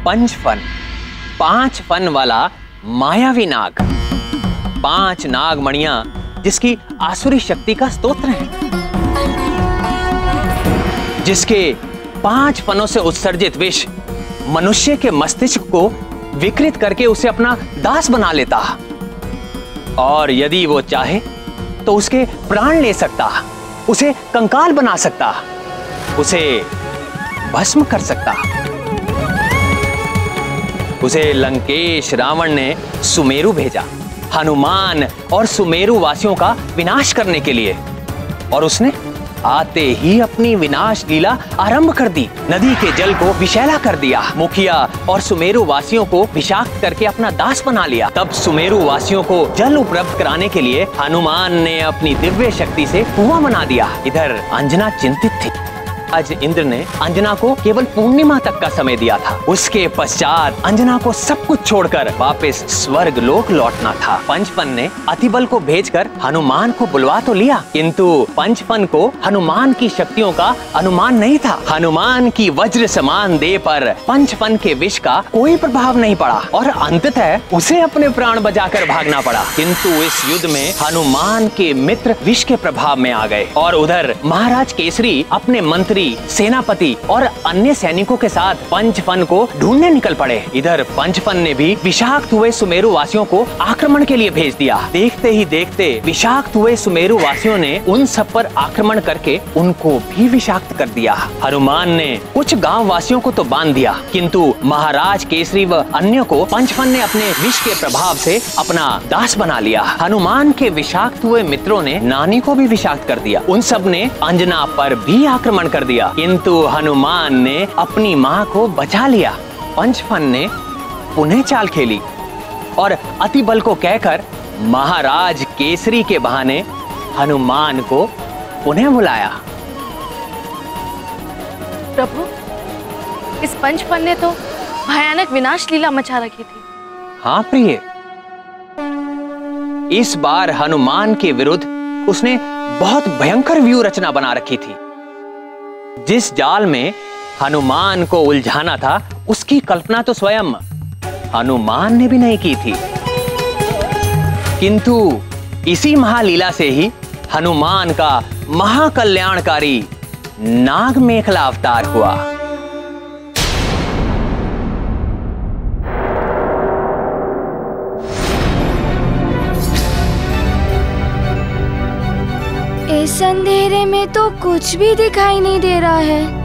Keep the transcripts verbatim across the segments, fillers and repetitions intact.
पंच fun, पांच fun वाला मायावी नाग। पांच नाग मणियां जिसकी आसुरी शक्ति का स्तोत्र है, जिसके पांच फनों से उत्सर्जित विष मनुष्य के मस्तिष्क को विकृत करके उसे अपना दास बना लेता, और यदि वो चाहे तो उसके प्राण ले सकता, उसे कंकाल बना सकता, उसे भस्म कर सकता। उसे लंकेश रावण ने सुमेरु भेजा हनुमान और सुमेरु वासियों का विनाश करने के लिए, और उसने आते ही अपनी विनाश लीला आरंभ कर दी। नदी के जल को विषैला कर दिया, मुखिया और सुमेरु वासियों को विषाक्त करके अपना दास बना लिया। तब सुमेरु वासियों को जल उपलब्ध कराने के लिए हनुमान ने अपनी दिव्य शक्ति से कुआं बना दिया। इधर अंजना चिंतित थी। आज इंद्र ने अंजना को केवल पूर्णिमा तक का समय दिया था। उसके पश्चात अंजना को सब कुछ छोड़कर वापस स्वर्ग लोक लौटना था। पंचफन ने अतिबल को भेजकर हनुमान को बुलवा तो लिया, किंतु पंचफन को हनुमान की शक्तियों का अनुमान नहीं था। हनुमान की वज्र समान देह पर पंचफन के विष का कोई प्रभाव नहीं पड़ा और अंततः उसे अपने प्राण बचाकर भागना पड़ा। किंतु इस युद्ध में हनुमान के मित्र विष के प्रभाव में आ गए, और उधर महाराज केसरी अपने मंत्री, सेनापति और अन्य सैनिकों के साथ पंचफन को ढूंढने निकल पड़े। इधर पंचफन ने भी विषाक्त हुए सुमेरु वासियों को आक्रमण के लिए भेज दिया। देखते ही देखते विषाक्त हुए सुमेरु वासियों ने उन सब पर आक्रमण करके उनको भी विषाक्त कर दिया। हनुमान ने कुछ गांव वासियों को तो बांध दिया, किंतु महाराज केसरी व अन्य को पंचफन ने अपने विष के प्रभाव से अपना दास बना लिया। हनुमान के विषाक्त हुए मित्रों ने नानी को भी विषाक्त कर दिया। उन सब ने अंजना पर भी आक्रमण कर दिया, किंतु हनुमान ने अपनी मां को बचा लिया। पंचफन ने पुनः चाल खेली और अतिबल को कहकर महाराज केसरी के बहाने हनुमान को पुनः बुलाया। प्रभु, इस पंचफन ने तो भयानक विनाश लीला मचा रखी थी। हाँ प्रिय, इस बार हनुमान के विरुद्ध उसने बहुत भयंकर व्यूह रचना बना रखी थी। जिस जाल में हनुमान को उलझाना था, उसकी कल्पना तो स्वयं हनुमान ने भी नहीं की थी, किंतु इसी महालीला से ही हनुमान का महाकल्याणकारी नाग मेखला अवतार हुआ। इस अंधेरे में तो कुछ भी दिखाई नहीं दे रहा है।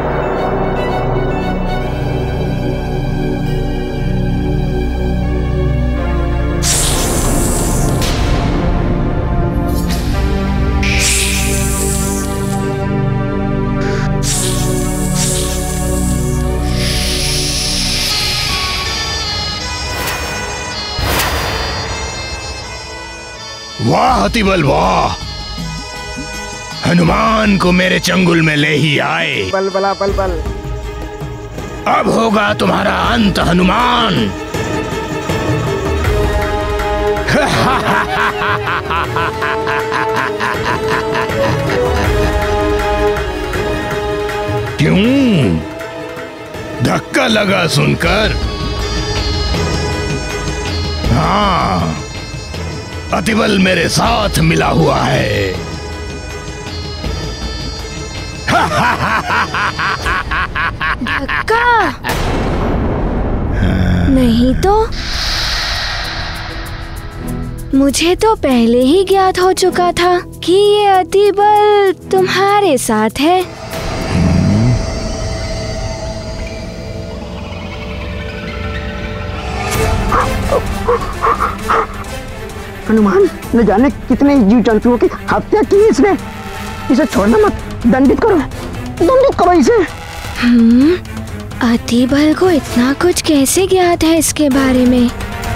वाह अतिबल वाह, हनुमान को मेरे चंगुल में ले ही आए। बल बला बल बल। अब होगा तुम्हारा अंत हनुमान। क्यों धक्का लगा सुनकर? हाँ, अतिबल मेरे साथ मिला हुआ है। धक्का नहीं तो मुझे तो पहले ही ज्ञात हो चुका था कि ये अतिबल तुम्हारे साथ है। हनुमान न जाने कितने जीव जंतुओं की हत्या की इसने। इसे छोड़ना मत, दंडित करो, दंडित करो इसे। हम्म, अतिबल को इतना कुछ कैसे ज्ञात है इसके बारे में?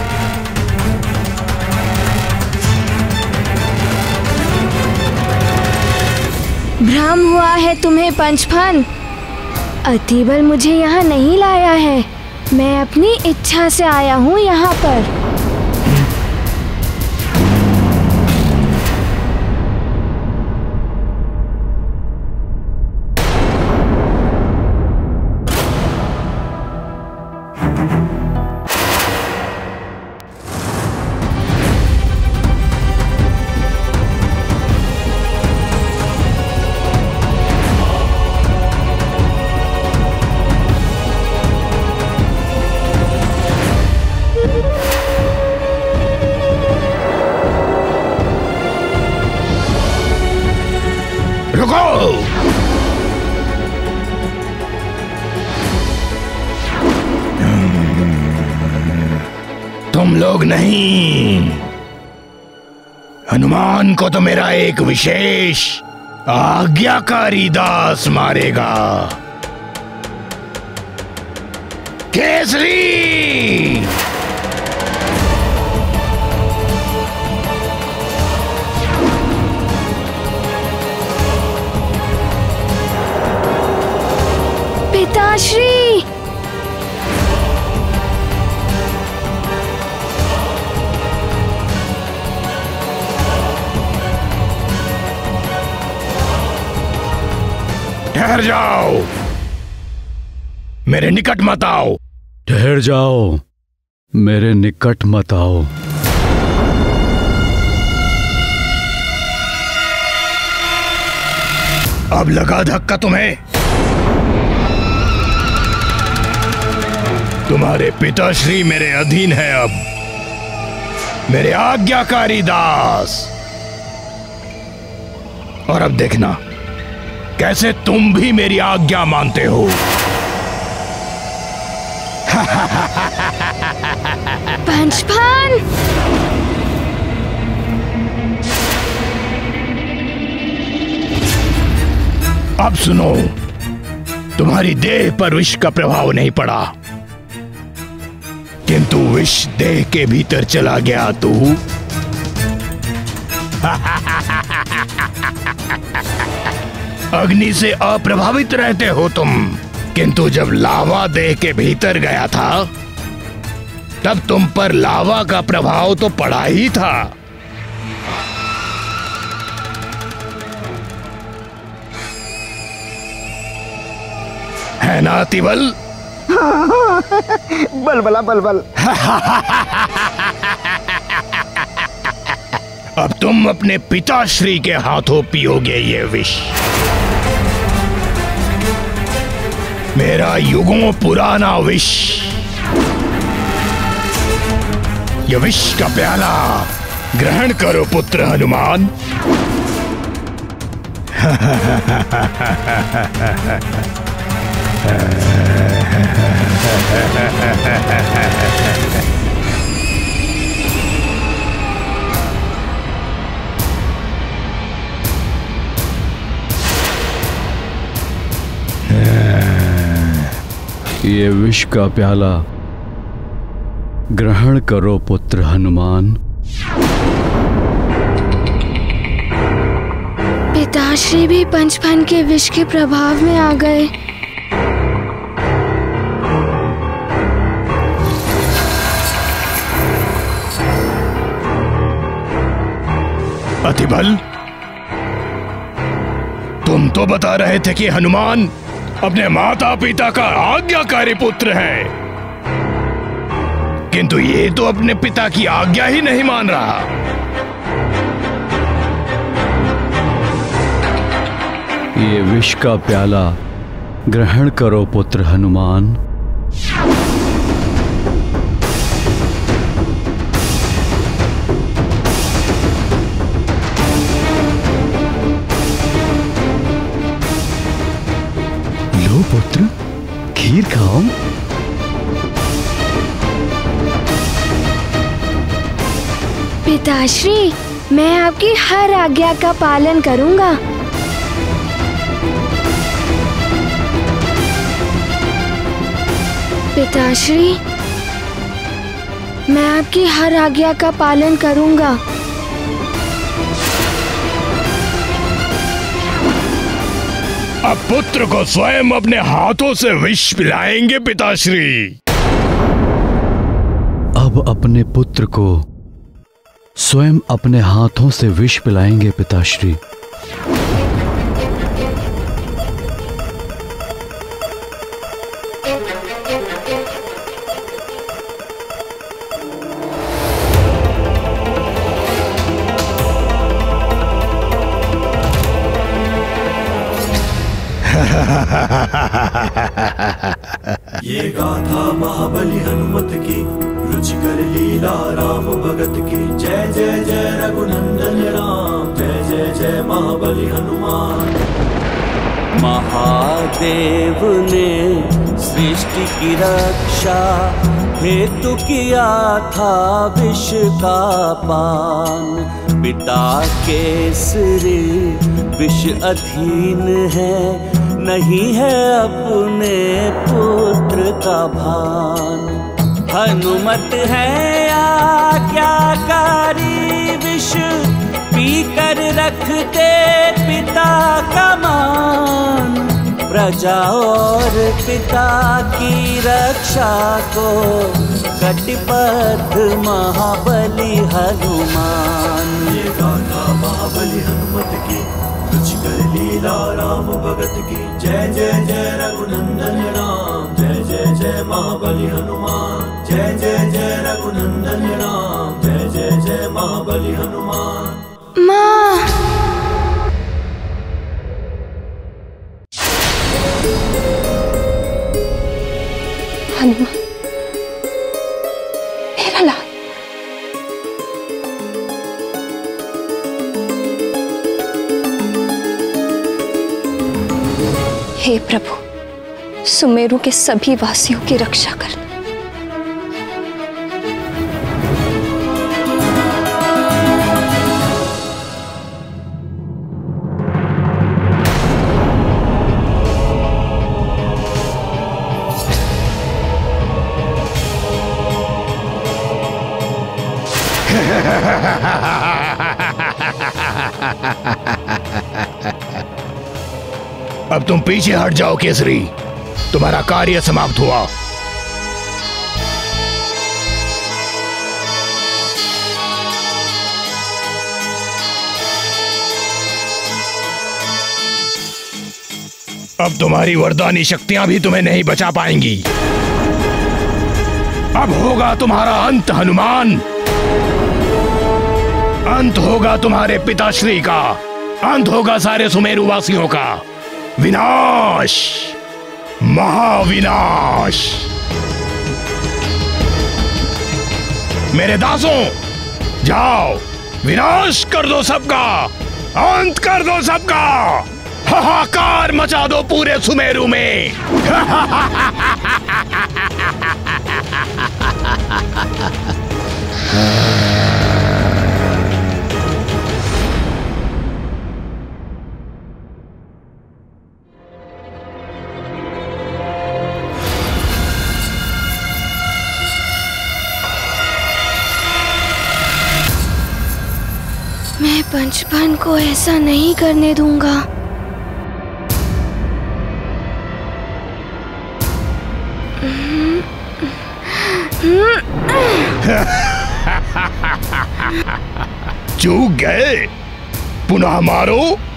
भ्रम हुआ है तुम्हें पंचफन। अतिबल मुझे यहाँ नहीं लाया है, मैं अपनी इच्छा से आया हूँ यहाँ पर। तुम लोग नहीं, हनुमान को तो मेरा एक विशेष आज्ञाकारी दास मारेगा। केसरी! पिताश्री! ठहर जाओ, मेरे निकट मत आओ। ठहर जाओ, मेरे निकट मत आओ। अब लगा धक्का तुम्हें? तुम्हारे पिताश्री मेरे अधीन है, अब मेरे आज्ञाकारी दास। और अब देखना कैसे तुम भी मेरी आज्ञा मानते हो। पंच फान! अब सुनो, तुम्हारी देह पर विष का प्रभाव नहीं पड़ा, किंतु विष देह के भीतर चला गया तू। अग्नि से अप्रभावित रहते हो तुम, किंतु जब लावा देह के भीतर गया था तब तुम पर लावा का प्रभाव तो पड़ा ही था। है ना अतिबल? बलबला बलबल। अब तुम अपने पिताश्री के हाथों पियोगे ये विष। मेरा युगों पुराना विष, ये विष का प्याला ग्रहण करो पुत्र हनुमान। ये विष का प्याला ग्रहण करो पुत्र हनुमान। पिताश्री भी पंच फन के विष के प्रभाव में आ गए। अतिबल, तुम तो बता रहे थे कि हनुमान अपने माता पिता का आज्ञाकारी पुत्र है, किंतु ये तो अपने पिता की आज्ञा ही नहीं मान रहा। ये विष का प्याला ग्रहण करो पुत्र हनुमान। लो पुत्र, खीर खाओ। पिताश्री, मैं आपकी हर आज्ञा का पालन करूंगा। पिताश्री, मैं आपकी हर आज्ञा का पालन करूंगा। अब पुत्र को स्वयं अपने हाथों से विष पिलाएंगे पिताश्री। अब अपने पुत्र को स्वयं अपने हाथों से विष पिलाएंगे पिताश्री। ये गाथा महाबली हनुमत की, रुचिकर लीला राम भगत की। जय जय जय रघुनंदन राम, जय जय जय महाबली हनुमान। महादेव ने सृष्टि की रक्षा हेतु किया था विष का पान। पिता केसरी विष अधीन है, नहीं है अपने पुत्र का भान। हनुमत है आज्ञाकारी विष पी कर रखते पिता का मान। प्रजा और पिता की रक्षा को कटिबद्ध महाबली हनुमान। ये गाथा महाबली हनुमत की रुचिकर लीला राम भगत की। जय जय जय रघुनंदन राम, जय जय जय महाबली हनुमान। जय जय जय रघुनंदन राम, जय जय जय महाबली हनुमान। माँ, हनुमान मेरा लाल, हे प्रभु, सुमेरु के सभी वासियों की रक्षा करना। अब तुम पीछे हट जाओ केसरी, तुम्हारा कार्य समाप्त हुआ। अब तुम्हारी वरदानी शक्तियां भी तुम्हें नहीं बचा पाएंगी। अब होगा तुम्हारा अंत हनुमान। अंत होगा तुम्हारे पिताश्री का, अंत होगा सारे सुमेरु वासियों का। विनाश, महाविनाश। मेरे दासों, जाओ विनाश कर दो सबका, अंत कर दो सबका, हाहाकार मचा दो पूरे सुमेरु में। मैं पंचफन को ऐसा नहीं करने दूंगा। चूक गए, पुनः मारो।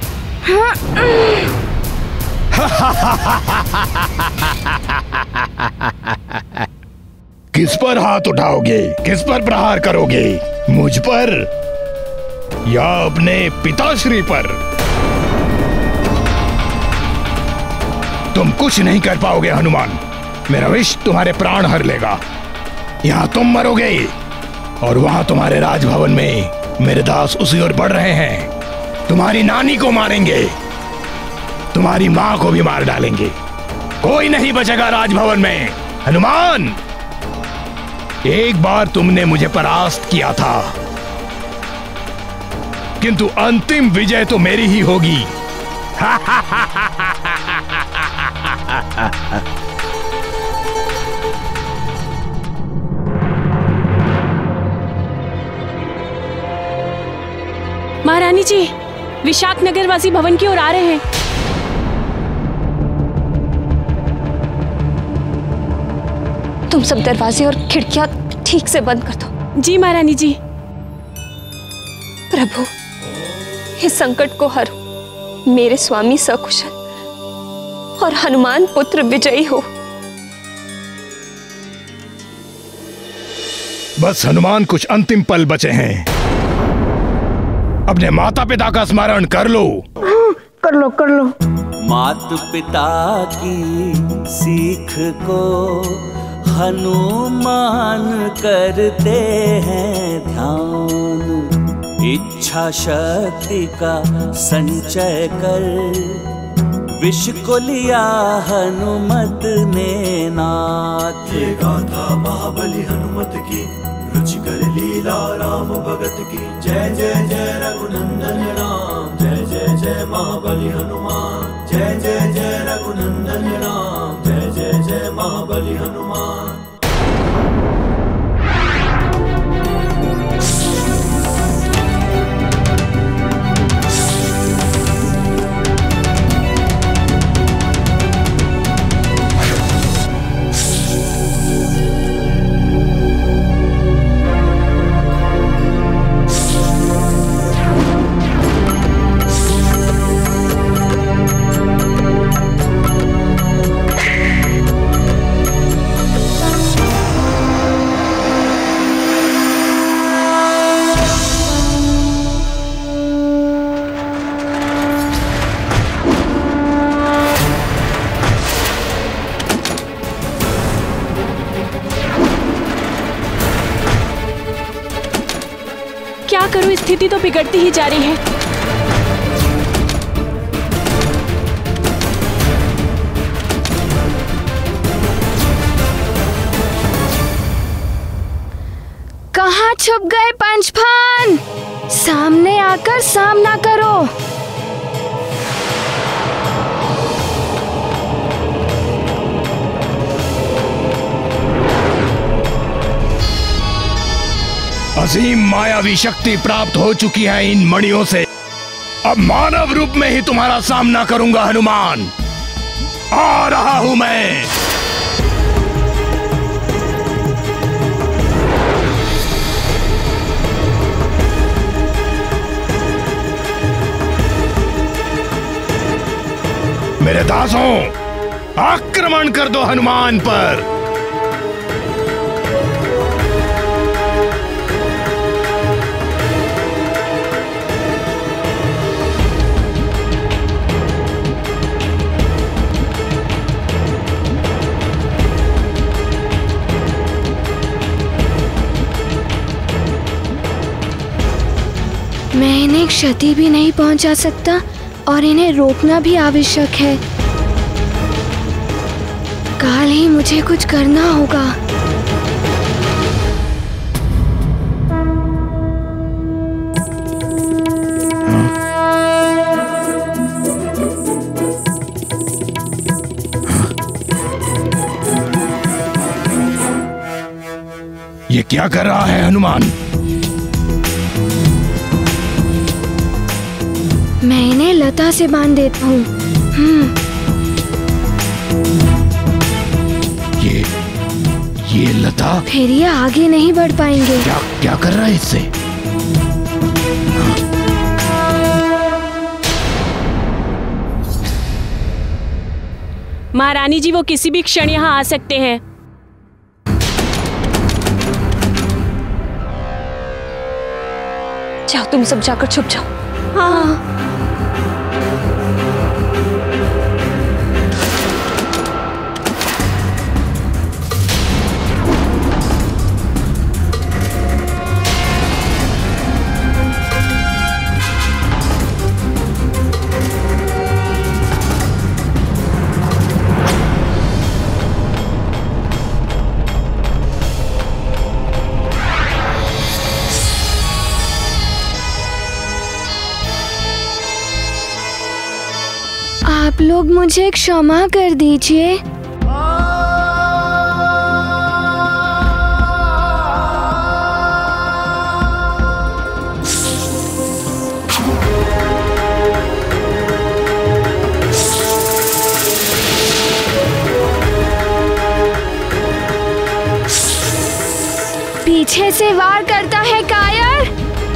किस पर हाथ उठाओगे, किस पर प्रहार करोगे? मुझ पर या अपने पिताश्री पर? तुम कुछ नहीं कर पाओगे हनुमान। मेरा विष तुम्हारे प्राण हर लेगा। यहां तुम मरोगे और वहां तुम्हारे राजभवन में मेरे दास उसी ओर बढ़ रहे हैं। तुम्हारी नानी को मारेंगे, तुम्हारी मां को भी मार डालेंगे। कोई नहीं बचेगा राजभवन में। हनुमान, एक बार तुमने मुझे परास्त किया था, किंतु अंतिम विजय तो मेरी ही होगी। महारानी जी, विशाख नगरवासी भवन की ओर आ रहे हैं। तुम सब दरवाजे और खिड़कियां ठीक से बंद कर दो। जी महारानी जी। प्रभु, इस संकट को हरो, मेरे स्वामी सकुशल और हनुमान पुत्र विजयी हो। बस हनुमान, कुछ अंतिम पल बचे हैं। अपने माता पिता का स्मरण कर लो। कर लो कर लो। मात पिता की सीख को हनुमान करते हैं ध्यान। इच्छा शक्ति का संचय कर विष को लिया हनुमत ने नाथ। ये गाथा महाबली हनुमत की, रुचिकर लीला राम भगत की। जय जय जय रघुनंदन राम, जय जय जय महाबली हनुमान। जय जय जय रघुनंदन राम, जय जय जय महाबली हनुमान। करूं, स्थिति तो बिगड़ती ही जा रही है। कहाँ छुप गए पंच फान? सामने आकर सामना करो। असीम मायावी शक्ति प्राप्त हो चुकी है इन मणियों से। अब मानव रूप में ही तुम्हारा सामना करूंगा हनुमान। आ रहा हूं मैं। मेरे दासों, आक्रमण कर दो हनुमान पर। मैं इन्हें क्षति भी नहीं पहुंचा सकता और इन्हें रोकना भी आवश्यक है। काल ही मुझे कुछ करना होगा। ये क्या कर रहा है हनुमान? मैं इन्हें लता से बांध देता हूँ। हम्म। ये ये लता? फिर ये आगे नहीं बढ़ पाएंगे। क्या क्या कर रहा है इससे? महारानी जी, वो किसी भी क्षण यहाँ आ सकते हैं। जाओ, तुम सब जाकर छुप जाओ। हाँ। आप लोग मुझे क्षमा कर दीजिए। पीछे से वार करता है कायर।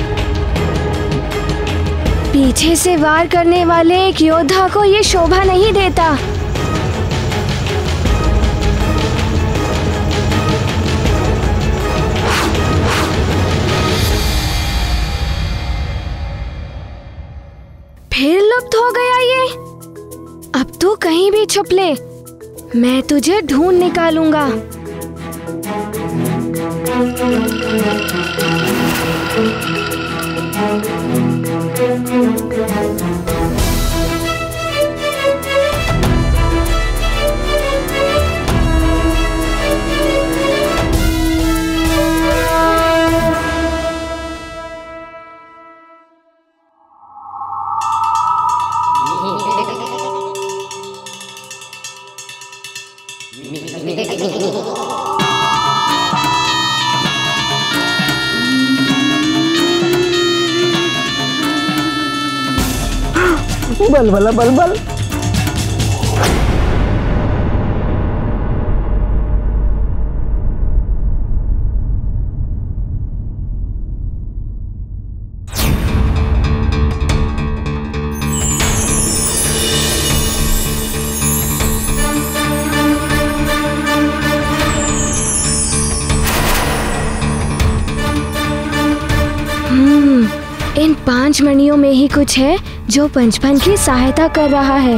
पीछे से वार करने वाले एक योद्धा को ये शोभा नहीं देता। फिर लुप्त हो गया ये। अब तू कहीं भी छुप ले, मैं तुझे ढूंढ निकालूंगा। बल भला बल बल। इन पांच मणियों में ही कुछ है जो पंचफन की सहायता कर रहा है।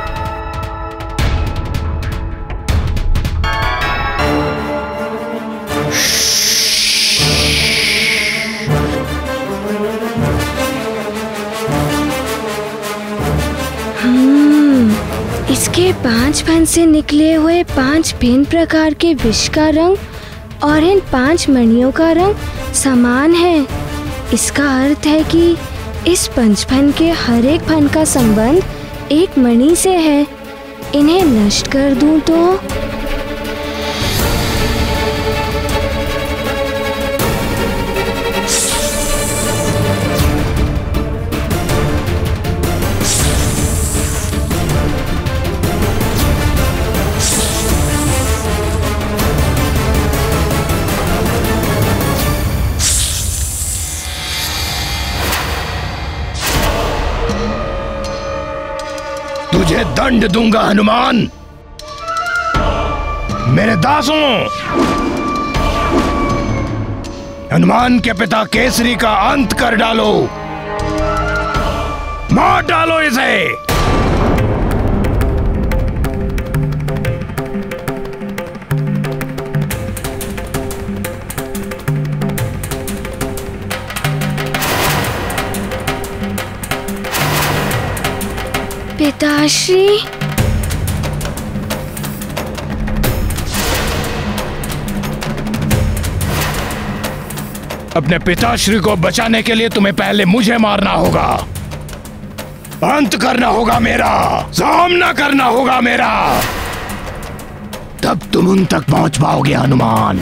हम्म, इसके पांच फन से निकले हुए पांच भिन्न प्रकार के विष का रंग और इन पांच मणियों का रंग समान है। इसका अर्थ है कि इस पंचफन के हर एक फन का संबंध एक मणि से है। इन्हें नष्ट कर दूं तो तुझे दंड दूंगा हनुमान। मेरे दासों, हनुमान के पिता केसरी का अंत कर डालो, मार डालो इसे। पिताश्री, अपने पिताश्री को बचाने के लिए तुम्हें पहले मुझे मारना होगा, अंत करना होगा मेरा, सामना करना होगा मेरा, तब तुम उन तक पहुंच पाओगे हनुमान।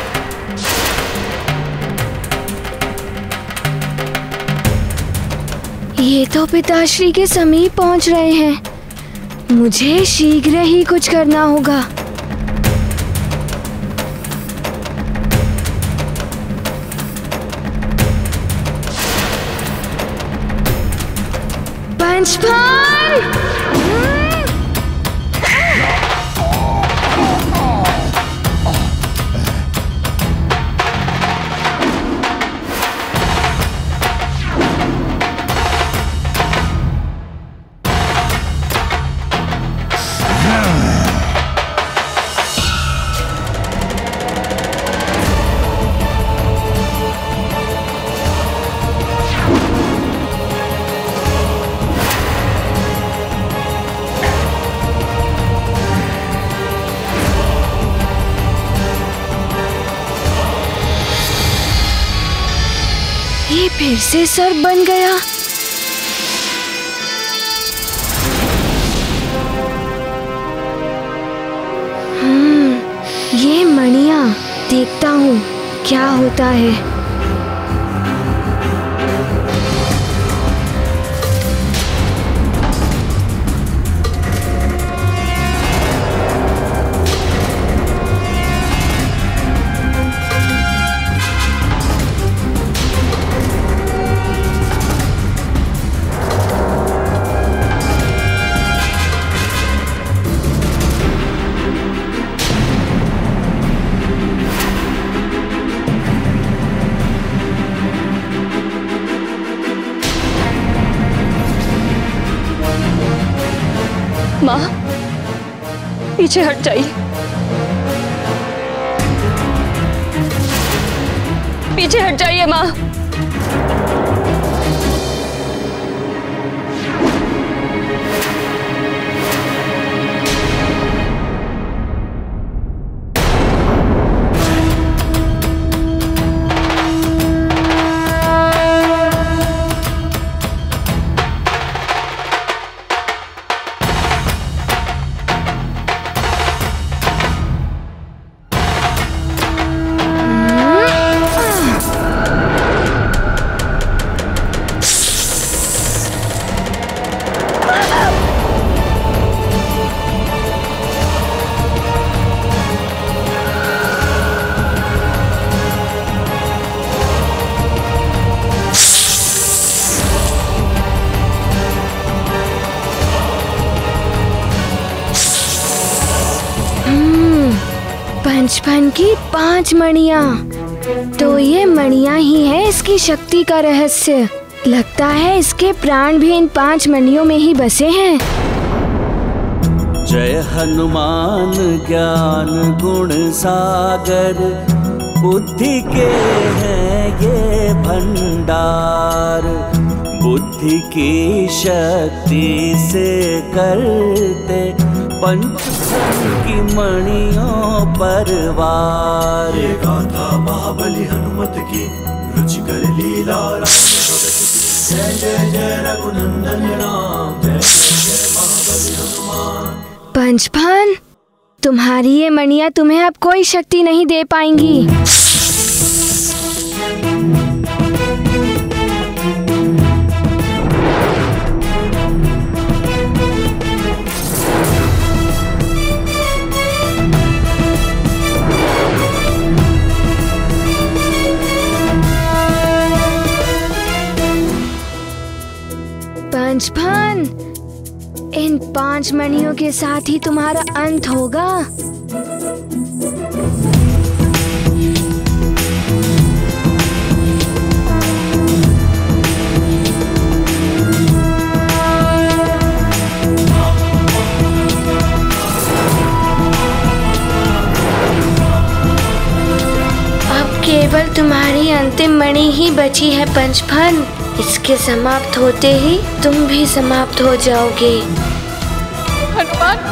ये तो पिताश्री के समीप पहुंच रहे हैं। मुझे शीघ्र ही कुछ करना होगा। पंच फान! ये फिर से सर बन गया। हम्म, ये मणियां, देखता हूँ क्या होता है। माँ, पीछे हट जाइए, पीछे हट जाइए माँ। पंचफन की पांच मणियाँ। तो ये मणियाँ ही है इसकी शक्ति का रहस्य। लगता है इसके प्राण भी इन पांच मणियों में ही बसे हैं। जय हनुमान ज्ञान गुण सागर, बुद्धि के हैं ये भंडार। बुद्धि की शक्ति से करते पंचफन की मणियों पर वार। ये गाथा महाबली हनुमत की, रुचिकर लीला राम भगत की। जय जय जय रघुनंदन राम, जय जय महाबली हनुमान। पंचफन, तुम्हारी ये मणियाँ तुम्हें अब कोई शक्ति नहीं दे पाएंगी। पंचफन, इन पांच मणियों के साथ ही तुम्हारा अंत होगा। अब केवल तुम्हारी अंतिम मणि ही बची है पंचफन। इसके समाप्त होते ही तुम भी समाप्त हो जाओगे। हनुमान,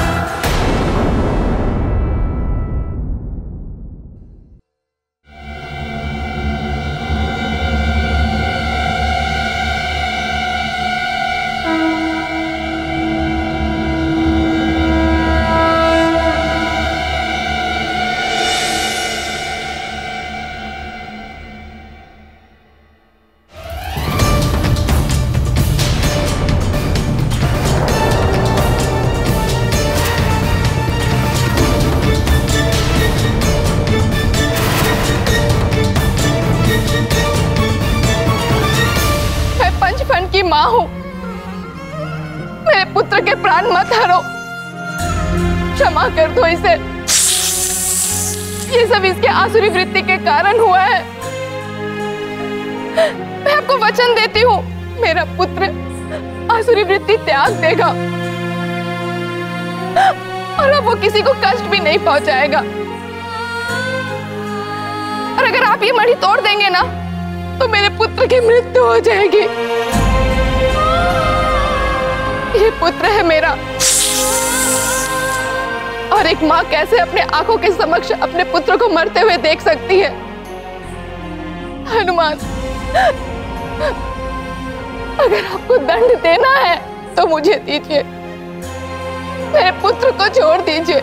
माँ हूँ। मेरे पुत्र के प्राण मत हरो, क्षमा कर दो इसे। ये सब इसके आसुरी वृत्ति के कारण हुआ है। मैं आपको वचन देती हूँ, मेरा पुत्र आसुरी वृत्ति त्याग देगा और अब वो किसी को कष्ट भी नहीं पहुंचाएगा। और अगर आप ये मणि तोड़ देंगे ना, तो मेरे पुत्र की मृत्यु हो जाएगी। ये पुत्र है मेरा, और एक माँ कैसे अपने आंखों के समक्ष अपने पुत्र को मरते हुए देख सकती है। हनुमान, अगर आपको दंड देना है तो मुझे दीजिए, मेरे पुत्र को छोड़ दीजिए।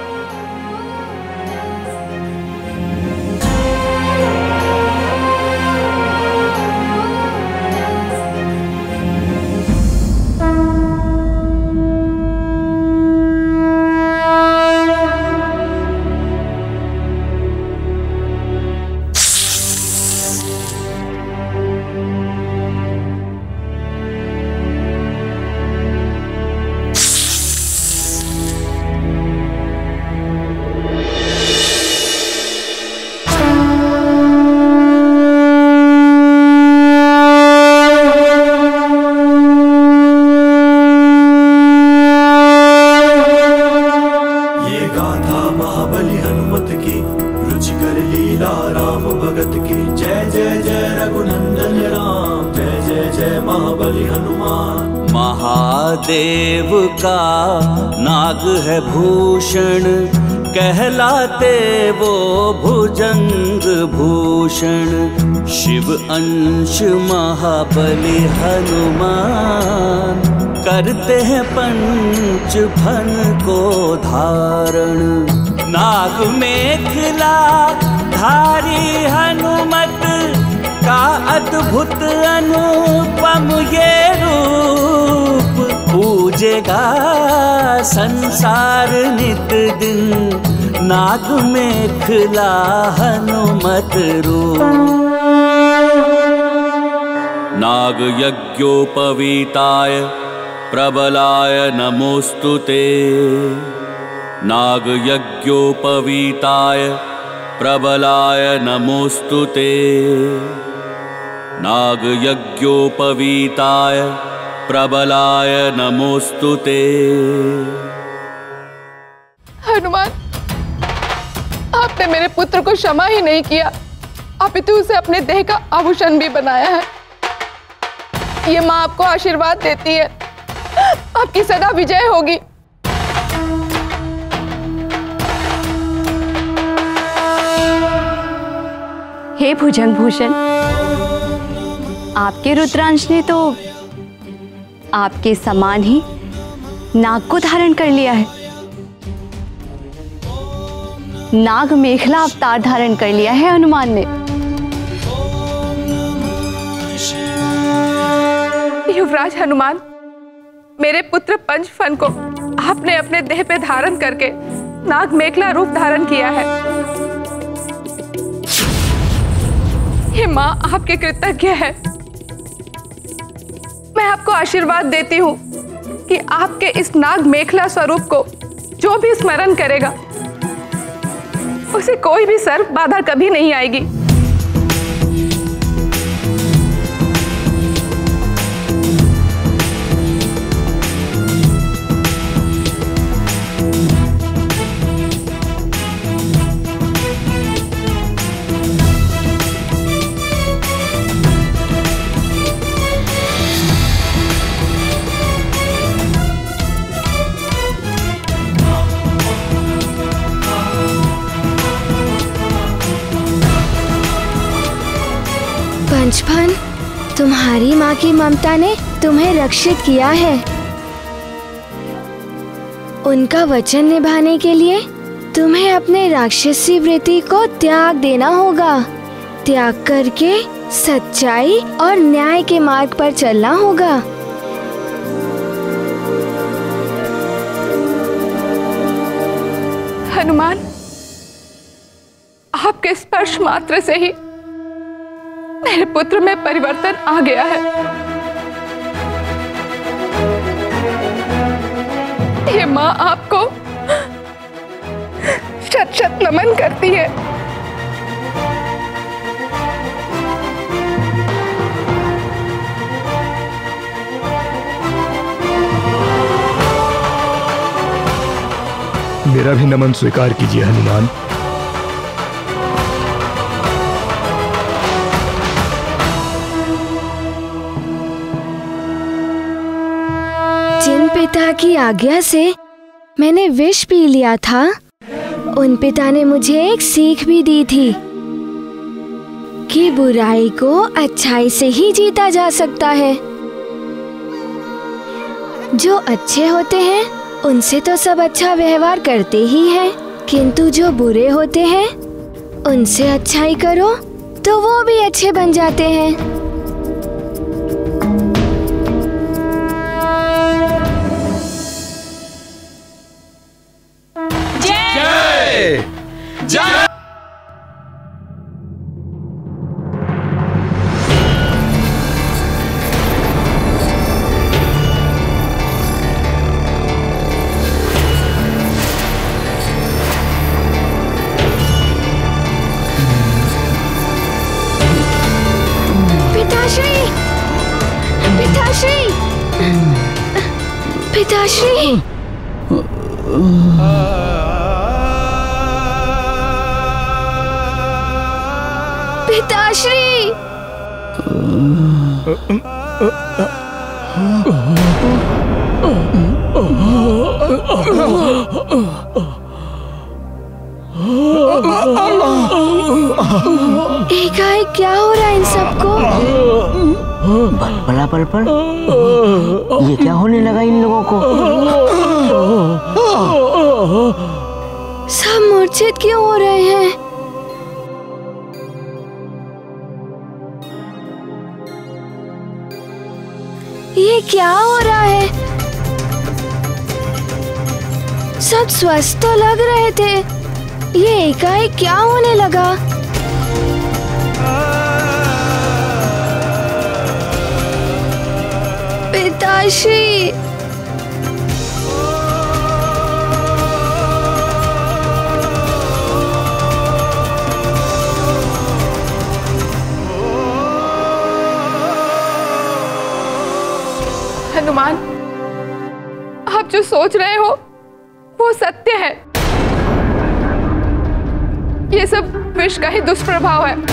महादेव का नाग है भूषण, कहलाते वो भुजंग भूषण। शिव अंश महाबली हनुमान, करते हैं पंच फन को धारण। नाग मेखला धारी हनुमत का अद्भुत अनुपम ये रूप, पूजेगा संसार नित दिन, नाग मेखला हनुमत रूप। नाग यज्ञोपवीताय प्रबलाय नमोस्तुते, नागयज्ञोपवीताय प्रबलाय नमोस्तुते। नागयज्ञोपवीताय प्रबलाय नमोस्तुते। हनुमान, आपने मेरे पुत्र को क्षमा ही नहीं किया, अपितु उसे अपने देह का आभूषण भी बनाया है। ये माँ आपको आशीर्वाद देती है, आपकी सदा विजय होगी। हे भुजंग भूषण, आपके रुद्रांश ने तो आपके समान ही नाग को धारण कर लिया है। नाग मेखला अवतार धारण कर लिया है हनुमान ने। युवराज हनुमान, मेरे पुत्र पंच फन को आपने अपने देह पे धारण करके नाग मेखला रूप धारण किया है। ये माँ आपके कृतज्ञ है। मैं आपको आशीर्वाद देती हूँ कि आपके इस नाग मेखला स्वरूप को जो भी स्मरण करेगा उसे कोई भी सर्प बाधा कभी नहीं आएगी। पंच फन, तुम्हारी माँ की ममता ने तुम्हें रक्षित किया है। उनका वचन निभाने के लिए तुम्हें अपने राक्षसी वृत्ति को त्याग देना होगा। त्याग करके सच्चाई और न्याय के मार्ग पर चलना होगा। हनुमान, आपके स्पर्श मात्र से ही मेरे पुत्र में परिवर्तन आ गया है। ये माँ आपको शत शत नमन करती है। मेरा भी नमन स्वीकार कीजिए हनुमान। जिन पिता की आज्ञा से मैंने विष पी लिया था, उन पिता ने मुझे एक सीख भी दी थी कि बुराई को अच्छाई से ही जीता जा सकता है। जो अच्छे होते हैं उनसे तो सब अच्छा व्यवहार करते ही हैं, किंतु जो बुरे होते हैं उनसे अच्छाई करो तो वो भी अच्छे बन जाते हैं। जय। पिताश्री, पिताश्री, पिताश्री। पिताश्री, एकाएक क्या हो रहा है इन सबको? बला पल पर ये क्या होने लगा इन लोगों को? सब मूर्छित क्यों हो रहे हैं? ये क्या हो रहा है? सब स्वस्थ तो लग रहे थे, ये एकाएक क्या होने लगा? पिताश्री, हनुमान, आप जो सोच रहे हो वो सत्य है। ये सब विष का ही दुष्प्रभाव है।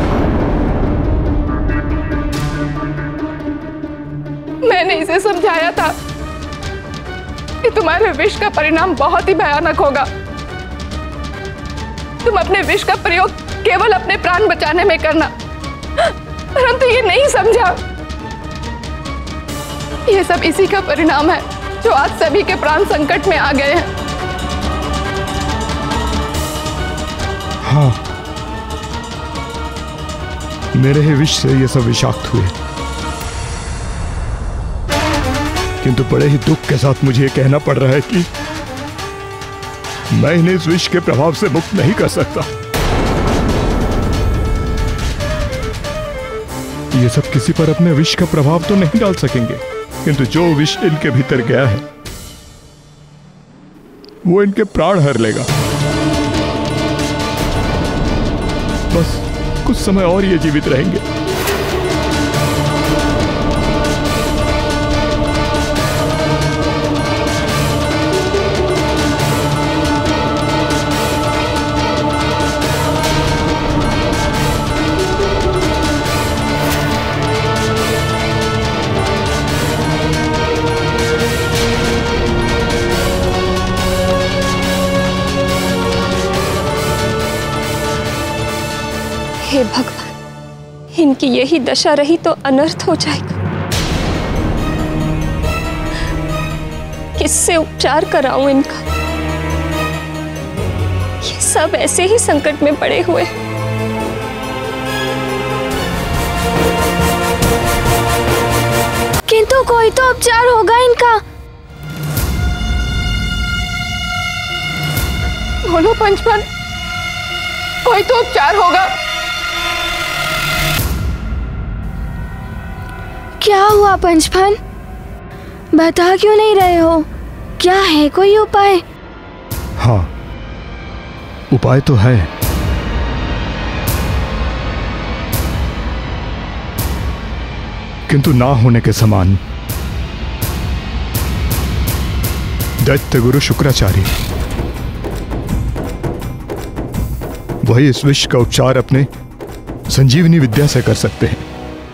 मैंने इसे समझाया था कि तुम्हारे विष का परिणाम बहुत ही भयानक होगा। तुम अपने विष का प्रयोग केवल अपने प्राण बचाने में करना, परंतु ये नहीं समझा। ये सब इसी का परिणाम है जो आज सभी के प्राण संकट में आ गए हैं। हाँ, मेरे ही विष से ये सब विषाक्त हुए, किंतु बड़े ही दुख के साथ मुझे ये कहना पड़ रहा है कि मैं इन्हें इस विष के प्रभाव से मुक्त नहीं कर सकता। ये सब किसी पर अपने विष का प्रभाव तो नहीं डाल सकेंगे, किंतु जो विष इनके भीतर गया है वो इनके प्राण हर लेगा। बस कुछ समय और ये जीवित रहेंगे। हे भगवान, इनकी यही दशा रही तो अनर्थ हो जाएगा। किससे उपचार कराऊं इनका? ये सब ऐसे ही संकट में पड़े हुए। किंतु कोई तो उपचार होगा इनका। बोलो पंचफन, कोई तो उपचार होगा। क्या हुआ पंचफन? बता क्यों नहीं रहे हो? क्या है कोई उपाय? हाँ, उपाय तो है। किंतु ना होने के समान। दैत्य गुरु शुक्राचार्य वही इस विष का उपचार अपने संजीवनी विद्या से कर सकते हैं।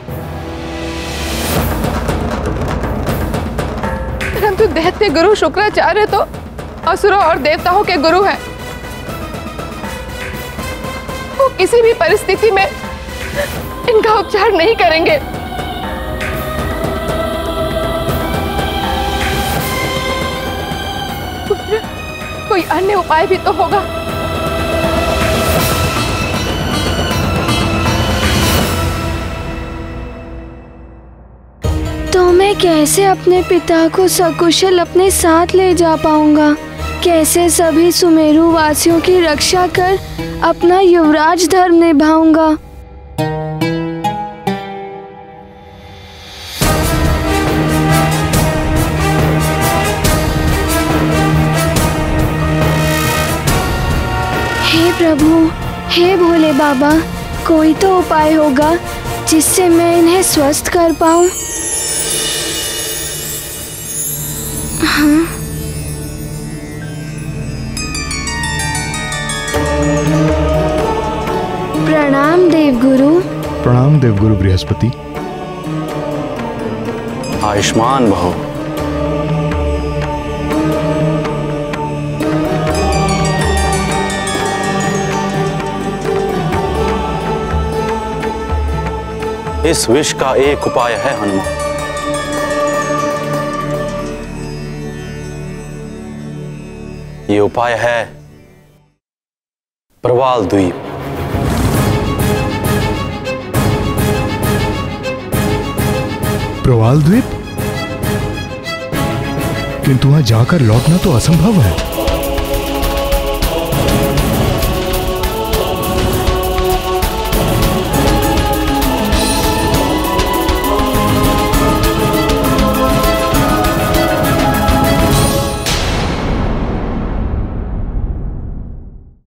परंतु दैत्य गुरु शुक्राचार्य तो असुरों और देवताओं के गुरु हैं। वो किसी भी परिस्थिति में इनका उपचार नहीं करेंगे। कोई अन्य उपाय भी तो होगा। तो मैं कैसे अपने पिता को सकुशल अपने साथ ले जा पाऊंगा? कैसे सभी सुमेरु वासियों की रक्षा कर अपना युवराज धर्म निभाऊंगा? हे प्रभु, हे भोले बाबा, कोई तो उपाय होगा जिससे मैं इन्हें स्वस्थ कर पाऊं। हाँ। प्रणाम देवगुरु। प्रणाम देवगुरु बृहस्पति। आयुष्मान भव। इस विष का एक उपाय है हनुमान। ये उपाय है प्रवाल द्वीप। प्रवाल द्वीप? किंतु वहां जाकर लौटना तो असंभव है।